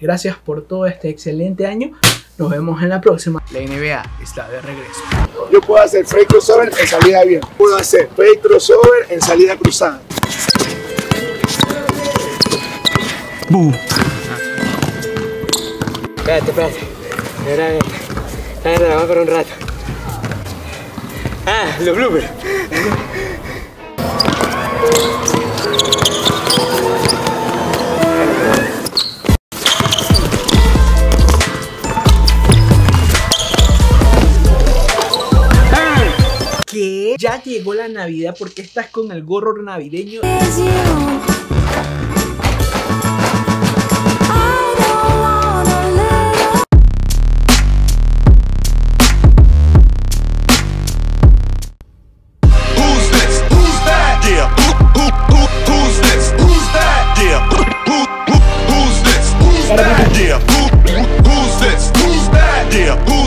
Gracias por todo este excelente año. Nos vemos en la próxima. La NBA está de regreso. Yo puedo hacer fake crossover en salida bien. Puedo hacer fake crossover en salida cruzada. Espérate. Ahora grabamos por un rato. Los bloopers. ¿Qué? Ya llegó la Navidad, ¿por qué estás con el gorro navideño? Who's this?